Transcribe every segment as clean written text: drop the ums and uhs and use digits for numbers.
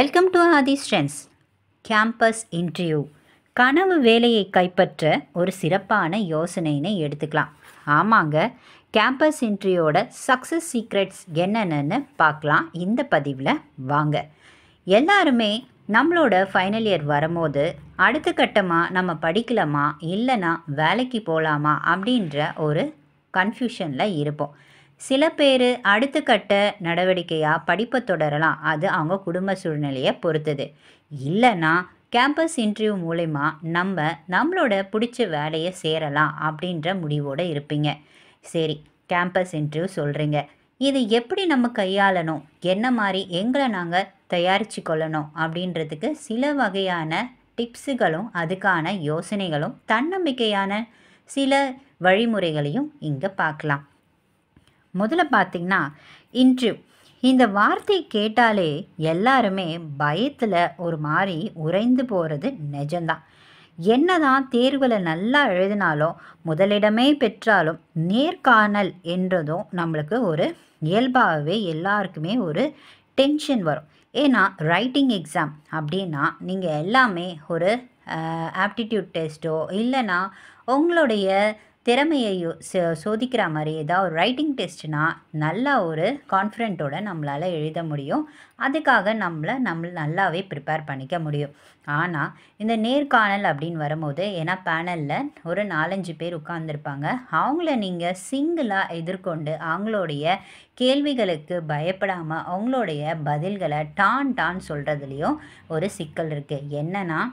Welcome to Aadhi strengths. Campus interview கனவு வேலையை கைப்பற்ற ஒரு சிறப்பான யோசனைன்னு எடுத்துக்கலாம். ஆமாங்க, கேம்பஸ் இன்டர்வியூவோட சக்ஸஸ் சீக்ரெட்ஸ் என்னென்னு பார்க்கலாம் இந்த பதிவில். வாங்க. எல்லாருமே நம்மளோட ஃபைனல் இயர் வரும்போது அடுத்த கட்டமாக நம்ம படிக்கலாமா இல்லைனா வேலைக்கு போகலாமா அப்படின்ற ஒரு கன்ஃபியூஷனில் இருப்போம். சில பேர் அடுத்த கட்ட நடவடிக்கையாக படிப்பை தொடரலாம், அது அவங்க குடும்ப சூழ்நிலையை பொறுத்தது. இல்லைன்னா கேம்பஸ் இன்டர்வியூ மூலமா நம்மளோட பிடிச்ச வேலையை சேரலாம் அப்படின்ற முடிவோடு இருப்பீங்க. சரி, கேம்பஸ் இன்டர்வியூ சொல்கிறீங்க, இது எப்படி நம்ம கையாளணும், என்ன மாதிரி எங்களை நாங்கள் தயாரித்து கொள்ளணும் அப்படின்றதுக்கு சில வகையான டிப்ஸுகளும் அதுக்கான யோசனைகளும் தன்னம்பிக்கையான சில வழிமுறைகளையும் இங்கே பார்க்கலாம். முதல்ல பார்த்திங்கன்னா, இன்டர்வியூ இந்த வார்த்தை கேட்டாலே எல்லாருமே பயத்தில் ஒரு மாதிரி உறைந்து போகிறது நிஜம்தான். என்னதான் தேர்வில் நல்லா எழுதினாலும் முதலிடமே பெற்றாலும் நேர்காணல் என்றதும் நம்மளுக்கு ஒரு இயல்பாகவே எல்லாருக்குமே ஒரு டென்ஷன் வரும். ஏன்னா ரைட்டிங் எக்ஸாம் அப்படின்னா நீங்கள் எல்லாமே ஒரு ஆப்டிடியூட் டெஸ்ட்டோ இல்லைனா உங்களுடைய திறமையை சோதிக்கிற மாதிரி ஏதாவது ஒரு ரைட்டிங் டெஸ்ட்னால் நல்லா ஒரு கான்ஃபிடென்ட்டோடு நம்மளால் எழுத முடியும். அதுக்காக நம்ம நல்லாவே ப்ரிப்பேர் பண்ணிக்க முடியும். ஆனால் இந்த நேர்காணல் அப்படின்னு வரும்போது, ஏன்னா பேனலில் ஒரு 4-5 பேர் உட்கார்ந்துருப்பாங்க, அவங்கள நீங்கள் சிங்கிளாக எதிர்கொண்டு அவங்களுடைய கேள்விகளுக்கு பயப்படாமல் அவங்களுடைய பதில்களை டான் சொல்கிறதுலேயும் ஒரு சிக்கல் இருக்குது. என்னன்னா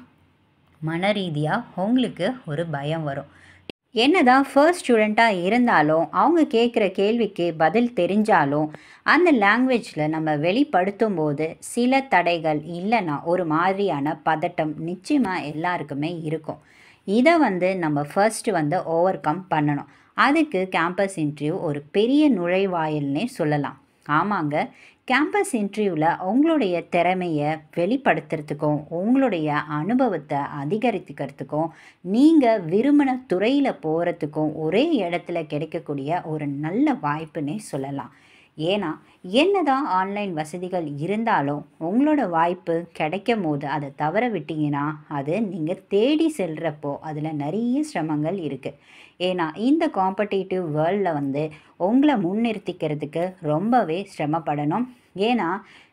மன ரீதியாக உங்களுக்கு ஒரு பயம் வரும். என்னதான் ஃபர்ஸ்ட் ஸ்டூடெண்ட்டாக இருந்தாலும் அவங்க கேட்குற கேள்விக்கு பதில் தெரிஞ்சாலும் அந்த லாங்குவேஜில் நம்ம வெளிப்படுத்தும் போது சில தடைகள் இல்லைன்னா ஒரு மாதிரியான பதட்டம் நிச்சயமாக எல்லாருக்குமே இருக்கும். இதை நம்ம ஃபர்ஸ்ட்டு ஓவர் கம் பண்ணணும். அதுக்கு கேம்பஸ் இன்டர்வியூ ஒரு பெரிய நுழைவாயில்னே சொல்லலாம். ஆமாங்க, கேம்பஸ் இன்டர்வியூவில் உங்களுடைய திறமையை வெளிப்படுத்துறதுக்கும் உங்களுடைய அனுபவத்தை அதிகரித்துக்கிறதுக்கும் நீங்கள் விரும்பின துறையில் போகிறதுக்கும் ஒரே இடத்துல கிடைக்கக்கூடிய ஒரு நல்ல வாய்ப்புன்னே சொல்லலாம். ஏன்னா என்னதான் ஆன்லைன் வசதிகள் இருந்தாலும் உங்களோட வாய்ப்பு கிடைக்கும் போது அதை தவற விட்டீங்கன்னா அது நீங்கள் தேடி செல்கிறப்போ அதில் நிறைய சிரமங்கள் இருக்குது. ஏன்னா இந்த காம்படிட்டிவ் வேர்ல்டில் உங்களை முன்னிறுத்திக்கிறதுக்கு ரொம்பவே சிரமப்படணும். ஏன்னா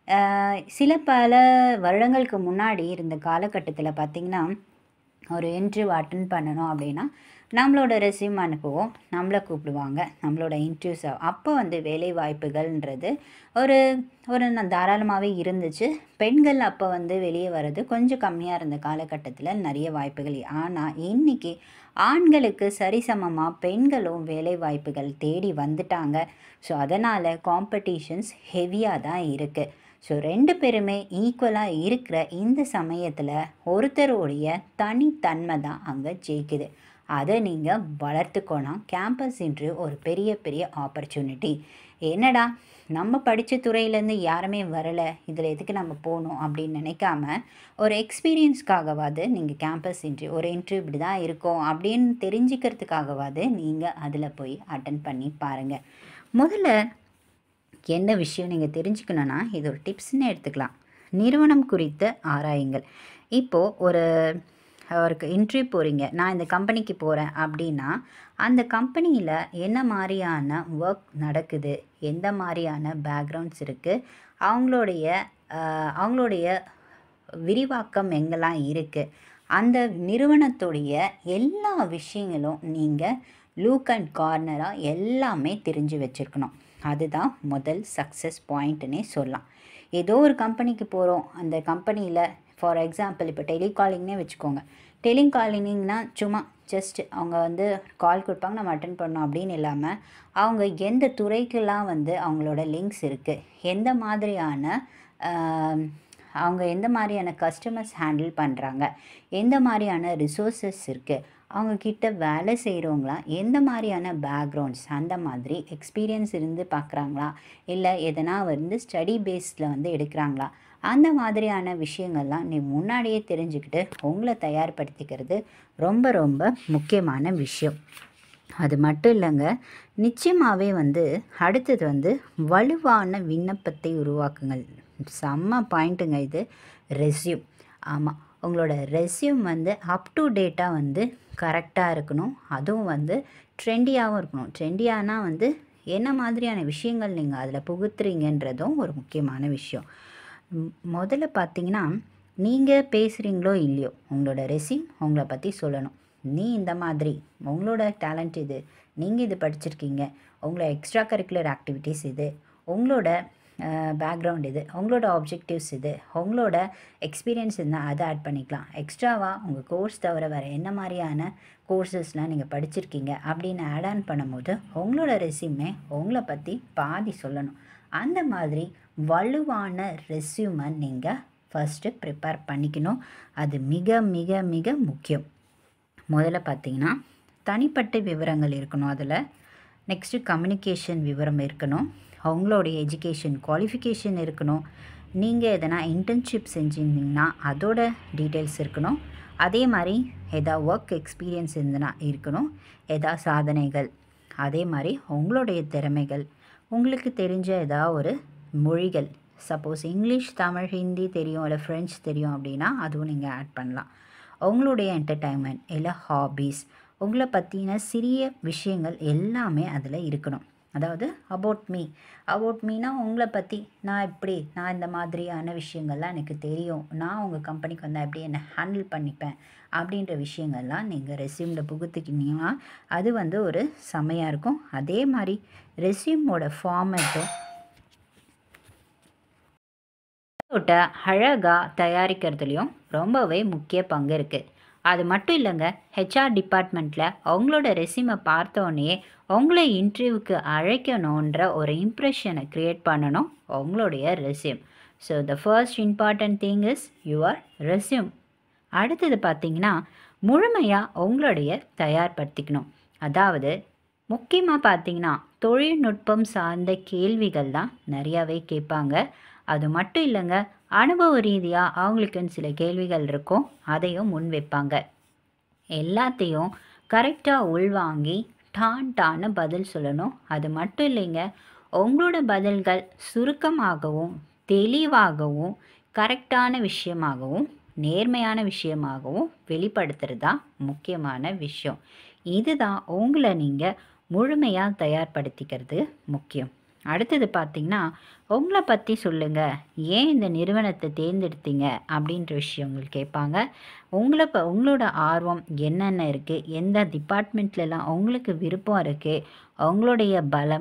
பல வருடங்களுக்கு முன்னாடி இருந்த காலகட்டத்தில் பார்த்திங்கன்னா, ஒரு இன்டர்வியூ அட்டன் பண்ணணும் அப்படின்னா நம்மளோட ரெஸ்யூம் அனுப்புவோம், நம்மளை கூப்பிடுவாங்க, நம்மளோட இன்டர்வியூஸ். அப்போ வேலை வாய்ப்புகள்ன்றது ஒரு தாராளமாகவே இருந்துச்சு. பெண்கள் அப்போ வெளியே வர்றது கொஞ்சம் கம்மியாக இருந்த காலகட்டத்தில் நிறைய வாய்ப்புகள். ஆனால் இன்றைக்கி ஆண்களுக்கு சரிசமமாக பெண்களும் வேலை வாய்ப்புகள் தேடி வந்துட்டாங்க. ஸோ அதனால் காம்படிஷன்ஸ் ஹெவியாக தான் இருக்குது. ஸோ 2 பேருமே ஈக்குவலாக இருக்கிற இந்த சமயத்தில் ஒருத்தருடைய தனித்தன்மை தான் அங்கே ஜெயிக்குது. அதை நீங்கள் வளர்த்துக்கோனா கேம்பஸ் இன்டர்வியூ ஒரு பெரிய ஆப்பர்ச்சுனிட்டி. என்னடா நம்ம படித்த துறையிலேருந்து யாருமே வரலை, இதில் எதுக்கு நம்ம போகணும் அப்படின்னு நினைக்காம ஒரு எக்ஸ்பீரியன்ஸ்க்காகவாது நீங்கள் கேம்பஸ் இன்டர்வியூ ஒரு இன்டர்வியூ இப்படி தான் இருக்கும் அப்படின்னு தெரிஞ்சுக்கிறதுக்காகவாது நீங்கள் அதில் போய் அட்டன் பண்ணி பாருங்கள். முதல்ல என்ன விஷயம் நீங்கள் தெரிஞ்சுக்கணுன்னா, இது ஒரு டிப்ஸ்ன்னு எடுத்துக்கலாம். நிறுவனம் குறித்து ஆராயுங்கள். இப்போது ஒரு இன்டர்வியூ போகிறீங்க, நான் இந்த கம்பெனிக்கு போகிறேன் அப்படின்னா அந்த கம்பெனியில் என்ன மாதிரியான ஒர்க் நடக்குது, எந்த மாதிரியான பேக்ரவுண்ட்ஸ் இருக்குது, அவங்களுடைய விரிவாக்கம் எங்கெல்லாம் இருக்குது, அந்த நிறுவனத்துடைய எல்லா விஷயங்களும் நீங்கள் லூக் அண்ட் கார்னராக எல்லாமே தெரிஞ்சு வச்சுருக்கணும். அதுதான் முதல் சக்ஸஸ் பாயிண்ட்டுன்னே சொல்லலாம். ஏதோ ஒரு கம்பெனிக்கு போகிறோம், அந்த கம்பெனியில் ஃபார் எக்ஸாம்பிள் இப்போ டெலிகாலிங்னே வச்சுக்கோங்க. டெலிகாலிங்னா சும்மா ஜஸ்ட் அவங்க கால் கொடுப்பாங்க, நம்ம அட்டன் பண்ணோம் அப்படின்னு இல்லாமல் அவங்க எந்த துறைக்கெல்லாம் அவங்களோட லிங்க்ஸ் இருக்குது, அவங்க எந்த மாதிரியான கஸ்டமர்ஸ் ஹேண்டில் பண்ணுறாங்க, எந்த மாதிரியான ரிசோர்ஸஸ் இருக்குது, அவங்கக்கிட்ட வேலை செய்கிறவங்களாம் எந்த மாதிரியான பேக்ரவுண்ட்ஸ், அந்த மாதிரி எக்ஸ்பீரியன்ஸ் இருந்து பார்க்குறாங்களா இல்லை எதனா ஸ்டடி பேஸில் எடுக்கிறாங்களா, அந்த மாதிரியான விஷயங்கள்லாம் நீ முன்னாடியே தெரிஞ்சுக்கிட்டு உங்களை தயார்படுத்திக்கிறது ரொம்ப முக்கியமான விஷயம். அது மட்டும் இல்லைங்க, நிச்சயமாகவே அடுத்தது வலுவான விண்ணப்பத்தை உருவாக்குங்கள். செம்ம பாயிண்ட்டுங்க இது. ரெஸ்யூம். ஆமாம், உங்களோட ரெஸ்யூம் வந்து அப் டு டேட்டாக வந்து கரெக்டாக இருக்கணும். அதுவும் வந்து ட்ரெண்டியாகவும் இருக்கணும். ட்ரெண்டியானா வந்து என்ன மாதிரியான விஷயங்கள் நீங்கள் அதில் புகுத்துறீங்கன்றதும் ஒரு முக்கியமான விஷயம். முதல்ல பார்த்தீங்கன்னா, நீங்கள் பேசுகிறீங்களோ இல்லையோ, உங்களோட ரெஸ்யூம் உங்களை பற்றி சொல்லணும். நீ இந்த மாதிரி, உங்களோட டேலண்ட் இது, நீங்கள் இது படிச்சிருக்கீங்க, உங்களோட எக்ஸ்ட்ரா கரிக்குலர் ஆக்டிவிட்டீஸ் இது, உங்களோட பேக்ரவுண்ட் இது, உங்களோட ஆப்ஜெக்டிவ்ஸ் இது, உங்களோட எக்ஸ்பீரியன்ஸ் இருந்தால் அதை ஆட் பண்ணிக்கலாம். எக்ஸ்ட்ராவாக உங்கள் கோர்ஸ் தவிர வேறு என்ன மாதிரியான கோர்சஸ்லாம் நீங்கள் படிச்சிருக்கீங்க அப்படின்னு ஆட் ஆன் பண்ணும்போது உங்களோட ரெஸ்யூமே உங்களை பற்றி பாதி சொல்லணும். அந்த மாதிரி வலுவான ரெஸ்யூமை நீங்கள் ஃபஸ்ட்டு ப்ரிப்பேர் பண்ணிக்கணும். அது மிக மிக மிக முக்கியம். முதல்ல பார்த்தீங்கன்னா தனிப்பட்ட விவரங்கள் இருக்கணும். அதில் நெக்ஸ்ட்டு கம்யூனிகேஷன் விவரம் இருக்கணும். அவங்களுடைய எஜுகேஷன் குவாலிஃபிகேஷன் இருக்கணும். நீங்கள் எதனா இன்டர்ன்ஷிப் செஞ்சுருந்தீங்கன்னா அதோட டீட்டெயில்ஸ் இருக்கணும். அதே மாதிரி எதாவது ஒர்க் எக்ஸ்பீரியன்ஸ் இருந்ததுன்னா இருக்கணும். எதாவது சாதனைகள், அதே மாதிரி உங்களுடைய திறமைகள், உங்களுக்கு தெரிஞ்ச ஏதாவது ஒரு மொழிகள், சப்போஸ் இங்கிலீஷ், தமிழ், ஹிந்தி தெரியும், இல்லை ஃப்ரெஞ்ச் தெரியும் அப்படின்னா அதுவும் நீங்கள் ஆட் பண்ணலாம். உங்களுடைய என்டர்டைன்மெண்ட் இல்லை ஹாபீஸ், உங்களை பற்றின சிறிய விஷயங்கள் எல்லாமே அதில் இருக்கணும். அதாவது அபவுட் மீனா உங்களை பற்றி, நான் இந்த மாதிரியான விஷயங்கள்லாம் எனக்கு தெரியும், நான் உங்கள் கம்பெனிக்கு வந்தால் எப்படி என்னை ஹேண்டில் பண்ணிப்பேன் அப்படின்ற விஷயங்கள்லாம் நீங்கள் ரெஸ்யூமில் புகுத்துக்கிட்டீங்கன்னா அது வந்து ஒரு செமையாக இருக்கும். அதே மாதிரி ரெஸ்யூமோட ஃபார்மேட்டும் அழகாக தயாரிக்கிறதுலையும் ரொம்பவே முக்கிய பங்கு இருக்குது. அது மட்டும் இல்லைங்க, ஹெச்ஆர் டிபார்ட்மெண்ட்டில் அவங்களோட ரெஸ்யூமை பார்த்தோன்னே உங்களை இன்டர்வியூக்கு அழைக்கணுன்ற ஒரு இம்ப்ரெஷனை க்ரியேட் பண்ணணும் உங்களுடைய resume. So the first important thing is your resume. அடுத்தது பார்த்திங்கன்னா, முழுமையாக உங்களுடைய தயார்படுத்திக்கணும். அதாவது முக்கியமாக பார்த்திங்கன்னா தொழில்நுட்பம் சார்ந்த கேள்விகள் தான் நிறையாவே கேட்பாங்க. அது மட்டும் இல்லைங்க, அனுபவ ரீதியாக அவங்களுக்குன்னு சில கேள்விகள் இருக்கும், அதையும் முன் வைப்பாங்க. எல்லாத்தையும் கரெக்டாக உள்வாங்கி டான்னு பதில் சொல்லணும். அது மட்டும் இல்லைங்க, உங்களோட பதில்கள் சுருக்கமாகவும் தெளிவாகவும் கரெக்டான விஷயமாகவும் நேர்மையான விஷயமாகவும் வெளிப்படுத்துறது தான் முக்கியமான விஷயம். இதுதான் உங்களை நீங்கள் முழுமையாக தயார்படுத்திக்கிறது முக்கியம். அடுத்தது பார்த்திங்கன்னா, உங்களை பற்றி சொல்லுங்கள், ஏன் இந்த நிறுவனத்தை தேர்ந்தெடுத்தீங்க அப்படின்ற விஷயம் உங்களுக்கு கேட்பாங்க. உங்களோட ஆர்வம் என்னென்ன இருக்குது, எந்த டிபார்ட்மெண்ட்லலாம் உங்களுக்கு விருப்பம் இருக்குது, உங்களுடைய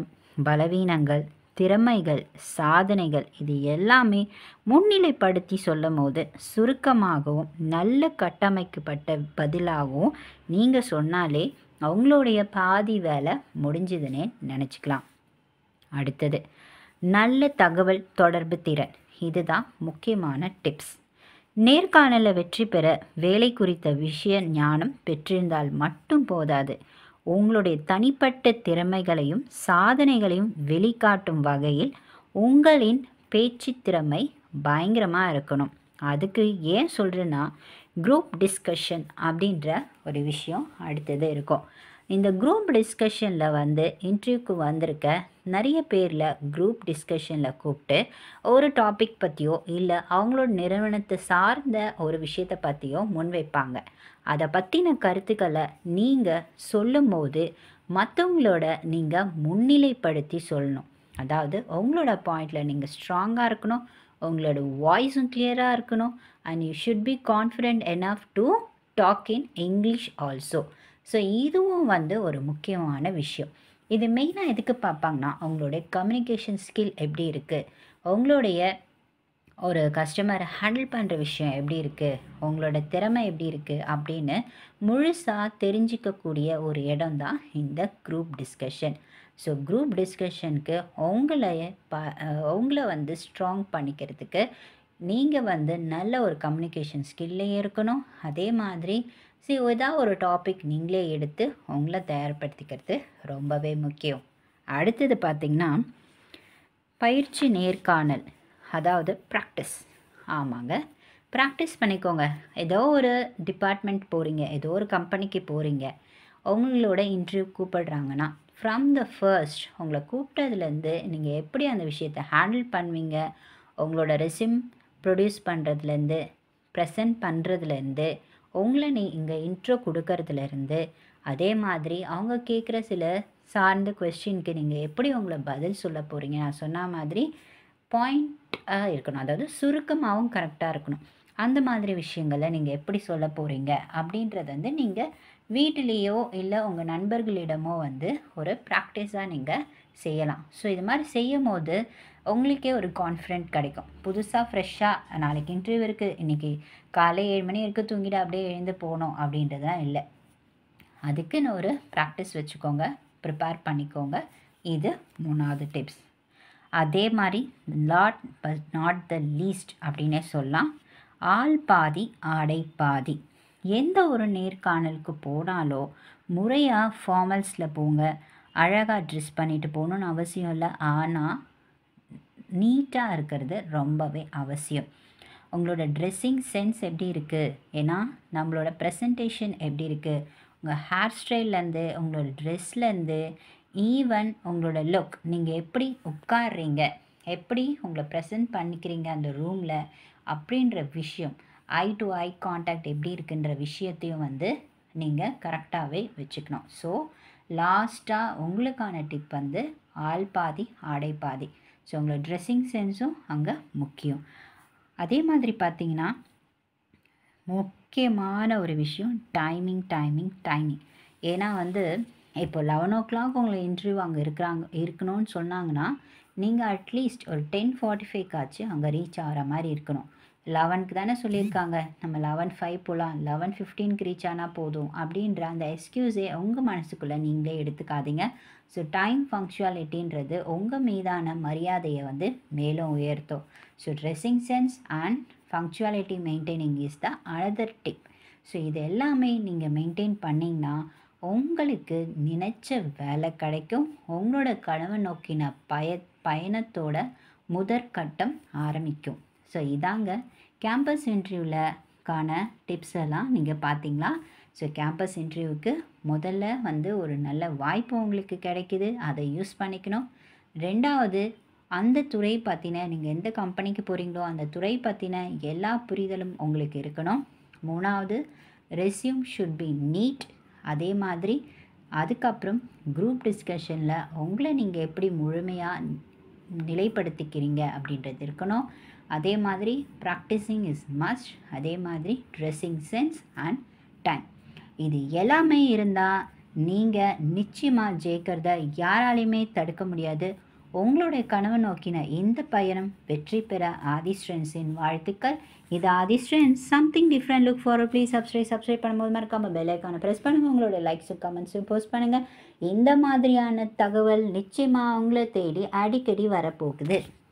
பலவீனங்கள், திறமைகள், சாதனைகள், இது எல்லாமே முன்னிலைப்படுத்தி சொல்லும் போது சுருக்கமாகவும் நல்ல கட்டமைக்கப்பட்ட பதிலாகவும் நீங்கள் சொன்னாலே அவங்களுடைய பாதி வேலை முடிஞ்சுதுன்னே நினச்சிக்கலாம். அடுத்தது நல்ல தகவல் தொடர்பு திறன். இதுதான் முக்கியமான டிப்ஸ். நேர்காணலில் வெற்றி பெற வேலை குறித்த விஷய ஞானம் பெற்றிருந்தால் மட்டும் போதாது. உங்களுடைய தனிப்பட்ட திறமைகளையும் சாதனைகளையும் வெளிக்காட்டும் வகையில் உங்களின் பேச்சு திறமை பயங்கரமாக இருக்கணும். அதுக்கு ஏன் சொல்கிறேன்னா, குரூப் டிஸ்கஷன் அப்படின்ற ஒரு விஷயம் அடுத்தது இருக்கும். இந்த குரூப் டிஸ்கஷனில் வந்து இன்டர்வியூக்கு வந்திருக்க நிறைய பேரில் குரூப் டிஸ்கஷனில் கூப்பிட்டு ஒரு டாபிக் பற்றியோ இல்லை அவங்களோட நிறுவனத்தை சார்ந்த ஒரு விஷயத்தை பற்றியோ முன்வைப்பாங்க. அதை பற்றின கருத்துக்களை நீங்கள் சொல்லும் போது மற்றவங்களோட நீங்கள் முன்னிலைப்படுத்தி சொல்லணும். அதாவது உங்களோட பாயிண்டில் நீங்கள் ஸ்ட்ராங்காக இருக்கணும், உங்களோட வாய்ஸும் கிளியராக இருக்கணும், and you should be confident enough to talk in English also. So இதுவும் வந்து ஒரு முக்கியமான விஷயம். இது மெயினாக எதுக்கு பார்ப்பாங்கன்னா, அவங்களுடைய கம்யூனிகேஷன் ஸ்கில் எப்படி இருக்குது, உங்களுடைய ஒரு கஸ்டமரை ஹேண்டில் பண்ணுற விஷயம் எப்படி இருக்குது, உங்களோட திறமை எப்படி இருக்குது அப்படின்னு முழுசாக தெரிஞ்சிக்கக்கூடிய ஒரு இடம் தான் இந்த குரூப் டிஸ்கஷன். ஸோ குரூப் டிஸ்கஷனுக்கு உங்களை வந்து ஸ்ட்ராங் பண்ணிக்கிறதுக்கு நீங்கள் வந்து நல்ல ஒரு கம்யூனிகேஷன் ஸ்கில்லே இருக்கணும். அதே மாதிரி ஏதாவது ஒரு டாபிக் நீங்களே எடுத்து உங்களை தயார்படுத்திக்கிறது ரொம்பவே முக்கியம். அடுத்தது பார்த்திங்கன்னா, பயிற்சி நேர்காணல், அதாவது ப்ராக்டிஸ். ஆமாங்க, ப்ராக்டிஸ் பண்ணிக்கோங்க. ஏதோ ஒரு டிபார்ட்மெண்ட் போகிறீங்க, ஏதோ ஒரு கம்பெனிக்கு போகிறீங்க, உங்களோட இன்டர்வியூ கூப்பிடுறாங்கன்னா ஃப்ரம் த ஃபர்ஸ்ட் உங்களை கூப்பிட்டதுலேருந்து நீங்கள் எப்படி அந்த விஷயத்தை ஹேண்டில் பண்ணுவீங்க, உங்களோட ரெஸ்யூம் ப்ரொடியூஸ் பண்ணுறதுலேருந்து, ப்ரெசென்ட் பண்ணுறதுலேருந்து, உங்களை இங்கே இன்ட்ரோ கொடுக்கறதுலேருந்து, அதே மாதிரி அவங்க கேட்குற சில சார்ந்த கொஸ்டினுக்கு நீங்கள் எப்படி உங்களை பதில் சொல்ல போகிறீங்க. நான் சொன்ன மாதிரி பாயிண்ட்டாக இருக்கணும், அதாவது சுருக்கமாகவும் கரெக்டாக இருக்கணும். அந்த மாதிரி விஷயங்களை நீங்கள் எப்படி சொல்ல போகிறீங்க அப்படின்றது வந்து நீங்கள் வீட்டிலேயோ இல்லை உங்கள் நண்பர்களிடமோ வந்து ஒரு ப்ராக்டிஸாக நீங்கள் செய்யலாம். ஸோ இது மாதிரி செய்யும் போது உங்களுக்கே ஒரு கான்ஃபிடென்ட் கிடைக்கும். புதுசாக ஃப்ரெஷ்ஷாக நாளைக்கு இன்டர்வியூ இருக்குது, இன்றைக்கி காலை 7 மணி வரைக்கும் தூங்கிட்டு அப்படியே எழுந்து போகணும் அப்படின்றதுலாம் இல்லை. அதுக்குன்னு ஒரு ப்ராக்டிஸ் வச்சுக்கோங்க, ப்ரிப்பேர் பண்ணிக்கோங்க. இது 3வது டிப்ஸ். அதே மாதிரி நாட் த லீஸ்ட் அப்படின்னே சொல்லலாம், ஆள் பாதி ஆடை பாதி. எந்த ஒரு நேர்காணலுக்கு போனாலோ முறையாக ஃபார்மல்ஸில் போங்க, அழகாக ட்ரெஸ் பண்ணிட்டு போகணுன்னு அவசியம் இல்லை. ஆனால் நீட்டாக இருக்கிறது ரொம்பவே அவசியம். உங்களோட ட்ரெஸ்ஸிங் சென்ஸ் எப்படி இருக்குது, ஏன்னா நம்மளோட ப்ரெசன்டேஷன் எப்படி இருக்குது, உங்கள் ஹேர் ஸ்டைல்லேருந்து, உங்களோட ட்ரெஸ்லேருந்து, ஈவன் உங்களோட லுக், நீங்கள் எப்படி உட்கார்றீங்க, எப்படி உங்களை ப்ரெசன்ட் பண்ணிக்கிறீங்க அந்த ரூமில் அப்படின்ற விஷயம், ஐ டு ஐ கான்டாக்ட் எப்படி இருக்குன்ற விஷயத்தையும் வந்து நீங்கள் கரெக்டாகவே வச்சுக்கணும். ஸோ லாஸ்ட்டாக உங்களுக்கான டிப் வந்து ஆள் பாதி ஆடை பாதி. ஸோ உங்களோட ட்ரெஸ்ஸிங் சென்ஸும் அங்கே முக்கியம். அதே மாதிரி பார்த்திங்கன்னா முக்கியமான ஒரு விஷயம் டைமிங். ஏன்னா வந்து இப்போ 11 o'clock உங்களை இன்டர்வியூ அங்கே இருக்கணும்னு சொன்னாங்கன்னா நீங்கள் அட்லீஸ்ட் ஒரு 10:45 அங்கே ரீச் ஆகிற மாதிரி இருக்கணும். 11க்கு தானே சொல்லியிருக்காங்க, நம்ம 11:05 போகலாம், 11:15 ரீச் ஆனால் போதும் அப்படின்ற அந்த எக்ஸ்கியூஸே உங்கள் மனசுக்குள்ளே நீங்களே எடுத்துக்காதீங்க. ஸோ டைம் பங்க்சுவாலிட்டின்றது உங்கள் மீதான மரியாதையை வந்து மேலும் உயர்த்தும். So dressing sense and punctuality maintaining is the another tip. So இது எல்லாமே நீங்கள் மெயின்டைன் பண்ணிங்கன்னா உங்களுக்கு நினச்ச வேலை கிடைக்கும். உங்களோட கனவு நோக்கின பயணத்தோட முதற்கட்டம் ஆரம்பிக்கும். ஸோ இதாங்க கேம்பஸ் இன்டர்வியூலக்கான டிப்ஸ் எல்லாம் நீங்கள் பார்த்தீங்களா. ஸோ கேம்பஸ் இன்டர்வியூவுக்கு முதல்ல வந்து ஒரு நல்ல வாய்ப்பு உங்களுக்கு கிடைக்கிது, அதை யூஸ் பண்ணிக்கணும். 2வது அந்த துறை பற்றின, நீங்கள் எந்த கம்பெனிக்கு போகிறீங்களோ அந்த துறை பற்றின எல்லா புரிதலும் உங்களுக்கு இருக்கணும். 3வது ரெஸ்யூம் ஷுட் பி நீட். அதே மாதிரி அதுக்கப்புறம் குரூப் டிஸ்கஷனில் உங்களை நீங்கள் எப்படி முழுமையாக நிலைப்படுத்திக்கிறீங்க அப்படின்றது இருக்கணும். அதே மாதிரி ப்ராக்டிஸிங் இஸ் மஸ்ட். அதே மாதிரி ட்ரெஸ்ஸிங் சென்ஸ் அண்ட் டைம், இது எல்லாமே இருந்தால் நீங்கள் நிச்சயமாக ஜெயிக்கிறத யாராலையுமே தடுக்க முடியாது. உங்களுடைய கனவு நோக்கின இந்த பயணம் வெற்றி பெற ஆதி ஸ்ட்ரென்ஸின் வாழ்த்துக்கள். இது Aadhi strengths, something different. Look forward. Please subscribe பண்ணும்போது மறக்காமல் பெல் ஐக்கானை ப்ரெஸ் பண்ணுங்கள். உங்களோட லைக்ஸும் கமெண்ட்ஸும் போஸ்ட் பண்ணுங்கள். இந்த மாதிரியான தகவல் நிச்சயமாக உங்களை தேடி அடிக்கடி வரப்போகுது.